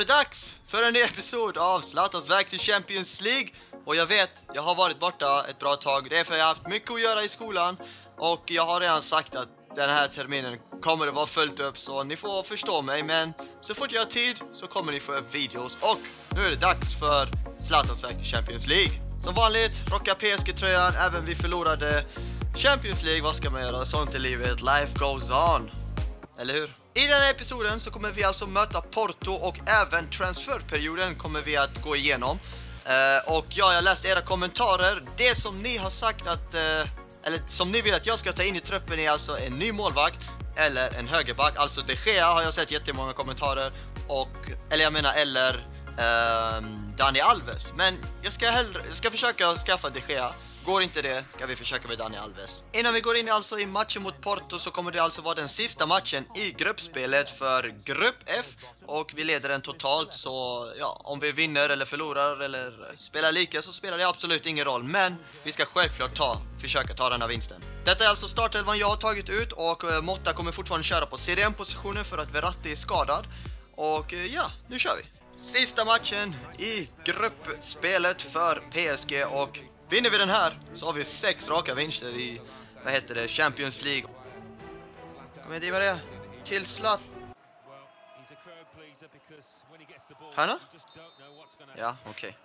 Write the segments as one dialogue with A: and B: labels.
A: det dags för en ny episod av Zlatans väg till Champions League. Och jag vet, jag har varit borta ett bra tag. Det är för jag har haft mycket att göra i skolan. Och jag har redan sagt att den här terminen kommer det vara fullt upp. Så ni får förstå mig, men så fort jag har tid så kommer ni få upp videos. Och nu är det dags för Zlatans väg till Champions League. Som vanligt, rocka PSG-tröjan även vi förlorade Champions League. Vad ska man göra? Sånt i livet, life goes on. Eller hur? I den här episoden så kommer vi alltså möta Porto och även transferperioden kommer vi att gå igenom. Och jag har läst era kommentarer. Det som ni har sagt att, eller som ni vill att jag ska ta in i truppen är alltså en ny målvakt eller en högerback. Alltså De Gea har jag sett jättemånga kommentarer. Eller Dani Alves. Men jag ska försöka skaffa De Gea. Går inte det ska vi försöka med Dani Alves. Innan vi går in alltså i matchen mot Porto så kommer det alltså vara den sista matchen i gruppspelet för grupp F. Och vi leder den totalt, så ja, om vi vinner eller förlorar eller spelar lika så spelar det absolut ingen roll. Men vi ska självklart försöka ta den här vinsten. Detta är alltså startelvan jag har tagit ut och Motta kommer fortfarande köra på CDM-positionen för att Verratti är skadad. Och ja, nu kör vi. Sista matchen i gruppspelet för PSG, och vinner vi den här så har vi 6 raka vinster i, Champions League. Kom igen, med det. Till Zlat. Hanna? Ja, okej.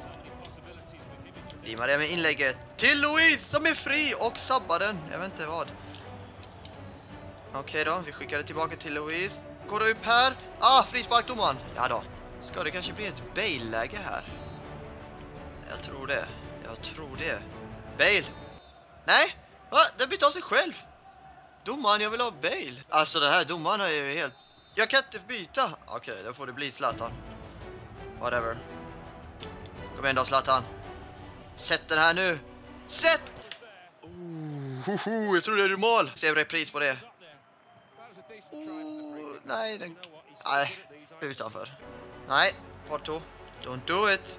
A: Dimar det med inlägget till Luis som är fri och sabbar den. Jag vet inte vad. Okej då, vi skickar det tillbaka till Luis. Går det upp här? Frispark domaren. Ja då. Ska det kanske bli ett Bale-läge här? Jag tror det. Bale. Nej. Den bytte av sig själv. Domaren, jag vill ha Bale. Alltså den här domaren är ju helt... Jag kan inte byta. Okej, då får det bli Zlatan. Whatever. Kom igen då, Zlatan. Sätt den här nu. Sätt! Jag tror det är mål. Se repris på det. Nej, utanför. Nej, Porto. Don't do it.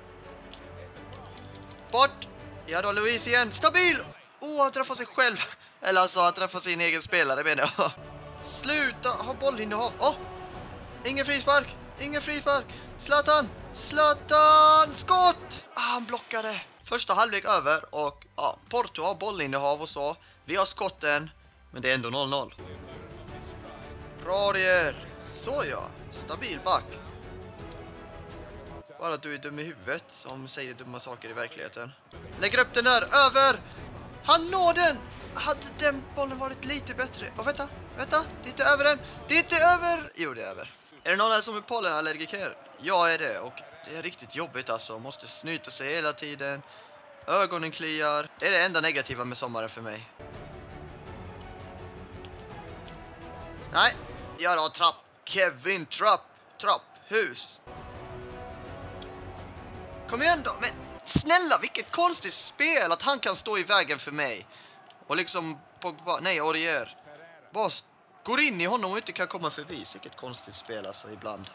A: Bort. Ja då, Luis igen. Stabil. Han träffar sig själv. Eller alltså, han träffar sin egen spelare, menar jag. Sluta ha bollinnehav. Ingen frispark. Zlatan. Skott. Han blockade. Första halvlek över och Porto har bollinnehav och så. Vi har skotten, men det är ändå 0-0. Bra det är. Så ja, stabil back. Bara att du är dum i huvudet som säger dumma saker i verkligheten. Lägger upp den där, över! Han når den! Hade den bollen varit lite bättre? Vänta, det är inte över den! Det är inte över! Jo, det är över. Är det någon här som är pollenallergiker? Jag är det, och det är riktigt jobbigt alltså. Måste snyta sig hela tiden. Ögonen kliar. Det är det enda negativa med sommaren för mig. Nej, jag har trapp. Kevin Trapphus. Kom igen då, men snälla, vilket konstigt spel att han kan stå i vägen för mig. Och liksom, Aurier. Bara går in i honom och inte kan komma förbi. Vilket konstigt spel alltså ibland.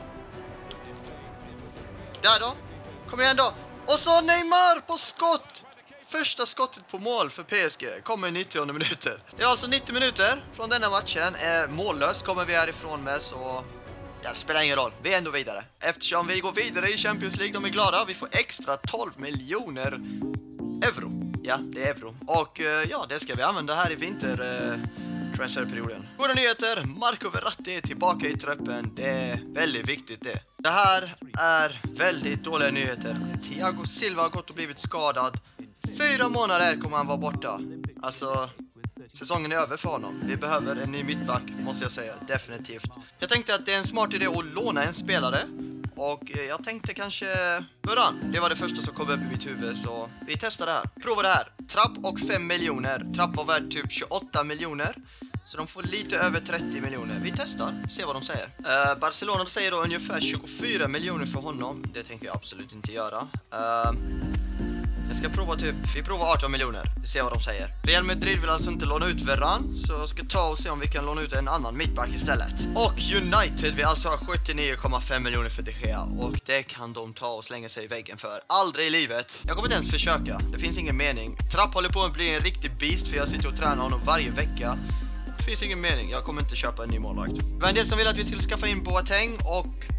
A: Där då, kom igen då. Och så Neymar på skott. Första skottet på mål för PSG kommer i 90 minuter. Det är alltså 90 minuter från denna matchen. Mållöst kommer vi härifrån med, så... Ja, det spelar ingen roll, vi är ändå vidare. Eftersom vi går vidare i Champions League, de är glada. Vi får extra 12 miljoner euro. Ja, det är euro. Och det ska vi använda här i transferperioden. Goda nyheter, Marco Verratti är tillbaka i truppen. Det är väldigt viktigt det. Det här är väldigt dåliga nyheter. Thiago Silva har gått och blivit skadad. 4 månader kommer han vara borta. Alltså... Säsongen är över för honom. Vi behöver en ny mittback, måste jag säga. Definitivt. Jag tänkte att det är en smart idé att låna en spelare. Och jag tänkte kanske Varane. Det var det första som kom upp i mitt huvud. Så vi testar det här. Prova det här. Trapp och 5 miljoner. Trapp var värd typ 28 miljoner. Så de får lite över 30 miljoner. Vi testar. Se vad de säger. Barcelona säger då ungefär 24 miljoner för honom. Det tänker jag absolut inte göra. Jag ska prova vi provar 18 miljoner. Vi ser vad de säger. Real Madrid vill alltså inte låna ut Varane, så jag ska ta och se om vi kan låna ut en annan mittback istället. Och United vill alltså ha 79,5 miljoner för De Gea, och det kan de ta och slänga sig i väggen för. Aldrig i livet. Jag kommer inte ens försöka. Det finns ingen mening. Trapp håller på att bli en riktig beast, för jag sitter och tränar honom varje vecka. Det finns ingen mening. Jag kommer inte köpa en ny målvakt. Det var en del som ville att vi skulle skaffa in Boateng, och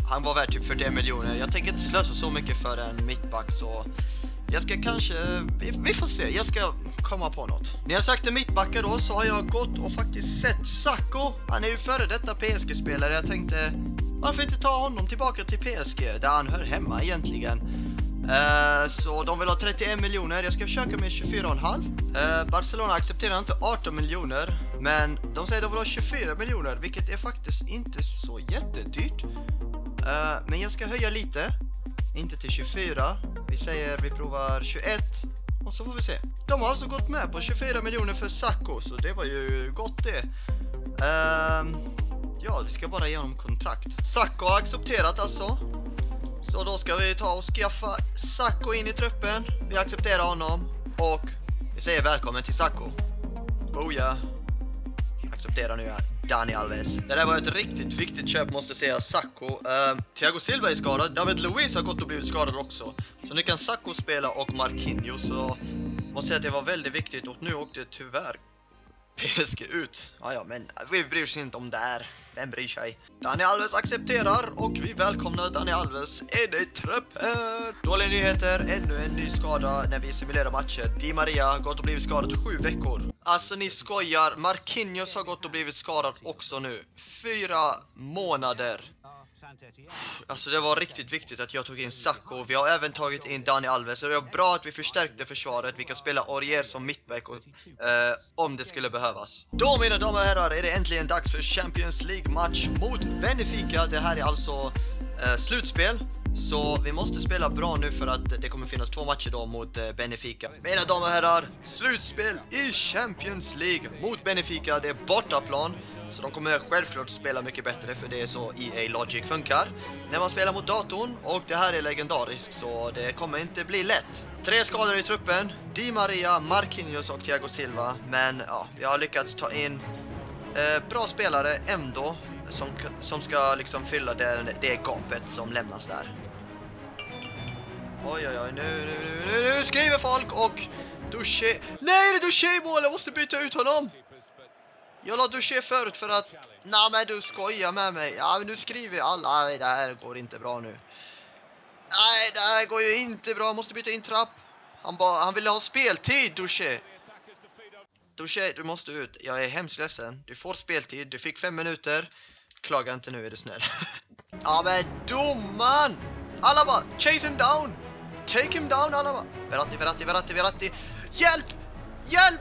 A: Han var värd typ 41 miljoner. Jag tänker inte slösa så mycket för en mittback, så jag ska kanske, vi får se, jag ska komma på något. När jag sagt mittbackar då, så har jag gått och faktiskt sett Sakho. Han är ju före detta PSG-spelare. Jag tänkte, varför inte ta honom tillbaka till PSG där han hör hemma egentligen. Så de vill ha 31 miljoner. Jag ska försöka med 24,5. Barcelona accepterar inte 18 miljoner, men de säger att de vill ha 24 miljoner, vilket är faktiskt inte så jättedyrt. Men jag ska höja lite, inte till 24. Vi säger vi provar 21 och så får vi se. De har alltså gått med på 24 miljoner för Sakho, så det var ju gott det. Ja, vi ska bara ge honom kontrakt. Sakho har accepterat alltså. Så då ska vi ta och skaffa Sakho in i truppen. Vi accepterar honom och vi säger välkommen till Sakho. Oh ja. Acceptera nu Dani Alves. Det där var ett riktigt viktigt köp, måste säga. Sakho. Thiago Silva är skadad. David Luiz har gått och blivit skadad också. Så nu kan Sakho spela och Marquinhos. Så måste säga att det var väldigt viktigt. Och nu åkte tyvärr PSG ut. Ja, men vi bryr oss inte om det här. Vem bryr sig? Dani Alves accepterar och vi välkomnar Dani Alves in i truppen. Dåliga nyheter, ännu en ny skada när vi simulerar matcher. Di Maria har gått och blivit skadad i 7 veckor. Alltså ni skojar, Marquinhos har gått och blivit skadad också nu. 4 månader. Alltså det var riktigt viktigt att jag tog in Sakho. Vi har även tagit in Dani Alves. Så det var bra att vi förstärkte försvaret. Vi kan spela Aurier som mittback och, om det skulle behövas. Då mina damer och herrar är det äntligen dags för Champions League-match mot Benfica. Det här är alltså slutspel. Så vi måste spela bra nu för att det kommer finnas 2 matcher då mot Benfica. Mina damer och herrar, slutspel i Champions League mot Benfica. Det är bortaplan. Så de kommer självklart spela mycket bättre, för det är så EA Logic funkar när man spelar mot datorn, och det här är legendariskt så det kommer inte bli lätt. 3 skador i truppen, Di Maria, Marquinhos och Thiago Silva. Men ja, vi har lyckats ta in bra spelare ändå som ska liksom fylla det gapet som lämnas där. Oj, nu skriver folk och Duché. Nej, det är Duché mål, jag måste byta ut honom. Jag la Duché förut för att... Nej, men du skojar med mig. Ja, men nu skriver alla. Nej, det här går inte bra nu. Nej, det här går ju inte bra. Jag måste byta in trapp. Han ville ha speltid, Duché. Duché, du måste ut. Jag är hemskt ledsen. Du får speltid. Du fick 5 minuter. Klaga inte nu, är du snäll. Ja, men domaren! Alla bara, chase him down. Take him down, alla bara. Verratti. Hjälp! Hjälp!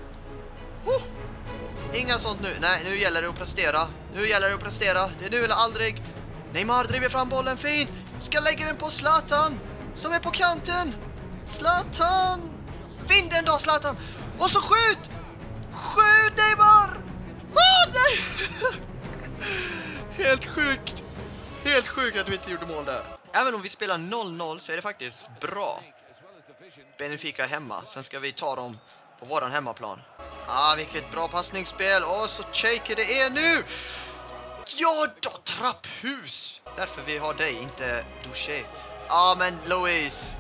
A: Inga sånt nu. Nej, nu gäller det att prestera. Det är nu eller aldrig. Neymar driver fram bollen fint. Ska lägga den på Zlatan, som är på kanten. Zlatan! Vind den då, Zlatan! Och så skjut! Skjut, Neymar! Nej! Helt sjukt att vi inte gjorde mål där. Även om vi spelar 0-0 så är det faktiskt bra. Benfica hemma. Sen ska vi ta dem på våran hemmaplan. Vilket bra passningsspel. Och så shaker det är nu. Ja då, trapphus. Därför vi har dig, inte Duché. Men Luiz.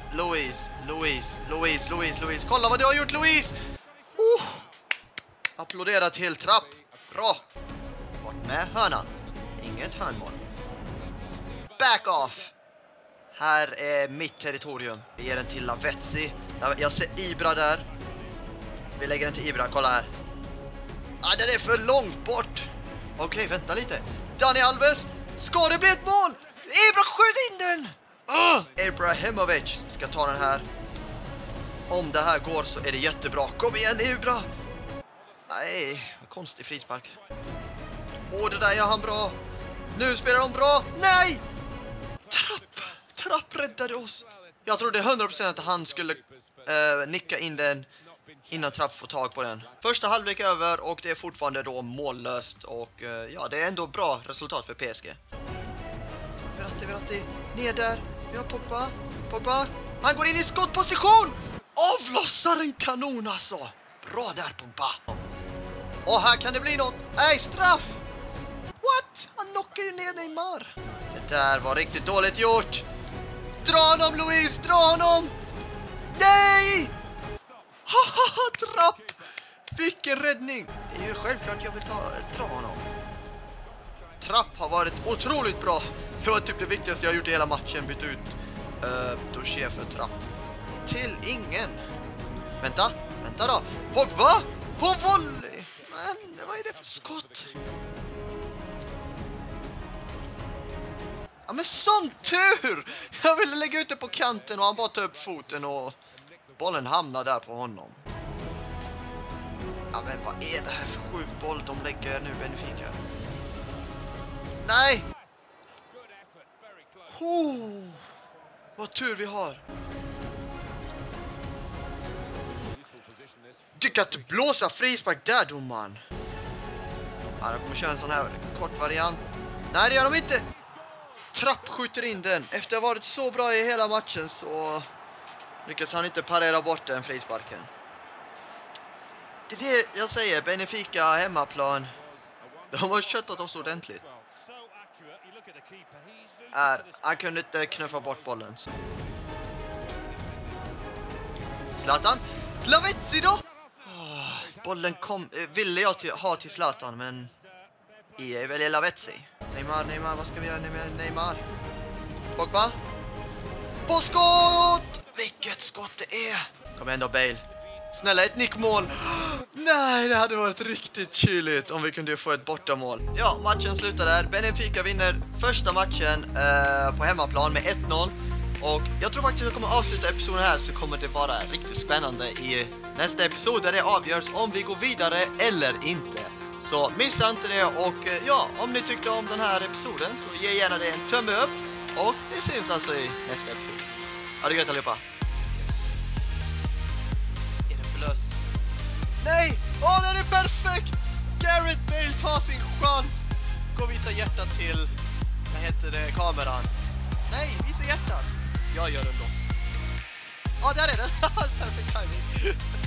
A: Kolla vad du har gjort, Luiz. Applådera till trapp. Bra. Bort med hörnan. Inget hörnmål. Back off. Här är mitt territorium. Vi ger den till Lavezzi. Jag ser Ibra där. Vi lägger den till Ibra, kolla här. Den är för långt bort. Okej, vänta lite. Dani Alves, ska det bli ett mål? Ibra, skjut in den! Ibrahimovic ska ta den här. Om det här går så är det jättebra. Kom igen, Ibra! Nej, konstig frispark. Det där gör han bra. Nu spelar de bra. Nej! Trapp räddade oss. Jag trodde 100% att han skulle nicka in den innan Trapp får tag på den. Första halvlek över och det är fortfarande då mållöst. Och ja, det är ändå bra resultat för PSG. Verratti, ner där. Vi har Pogba. Han går in i skottposition. Avlossar en kanon alltså. Bra där, Pogba. Och här kan det bli något. Straff. What? Han knockar ju ner Neymar. Det där var riktigt dåligt gjort. Dra honom, Luiz, dra honom. Nej! Trapp. Vilken räddning. Det är ju självklart jag vill dra honom. Trapp har varit otroligt bra. Det var typ det viktigaste jag gjort i hela matchen. Bytt ut Touché för Trapp. Till ingen. Vänta då. Pogba! På volley! Men vad är det för skott? Ja men sån tur! Jag ville lägga ut det på kanten och han bara tog upp foten och bollen hamnade där på honom. Ja men vad är det här för sjuk boll de lägger nu, Benfica? Nej! Vad tur vi har. Du kan inte blåsa frispark där, domaren. Ja, de kommer köra en sån här kort variant. Nej, det gör de inte. Trapp skjuter in den. Efter att ha varit så bra i hela matchen så lyckas han inte parera bort den frisparken. Det är det jag säger, Benfica hemmaplan. De har köttat oss ordentligt. Han kunde inte knuffa bort bollen. Zlatan. Lavezzi då! Bollen ville jag ha till Zlatan, men EA väljer Lavezzi. Neymar, vad ska vi göra med Neymar? Pogba. På skott! Vilket skott det är! Kom igen då, Bale. Snälla, ett nickmål. Nej, det hade varit riktigt kyligt om vi kunde få ett bortamål. Ja, matchen slutar där. Benfica vinner första matchen på hemmaplan med 1-0. Och jag tror faktiskt att jag kommer avsluta episoden här, så kommer det vara riktigt spännande i nästa episod där det avgörs om vi går vidare eller inte. Så missa inte det, och ja, om ni tyckte om den här episoden så ge gärna det en tumme upp. Och vi syns alltså i nästa episod. Ha det gött allihopa. Är det förlös? Nej! Den är perfekt! Gareth Bale tar sin chans. Gå och visa hjärtat till, vad heter det, kameran. Nej, visa hjärtat. Jag gör det då. Där är den. Perfekt timing.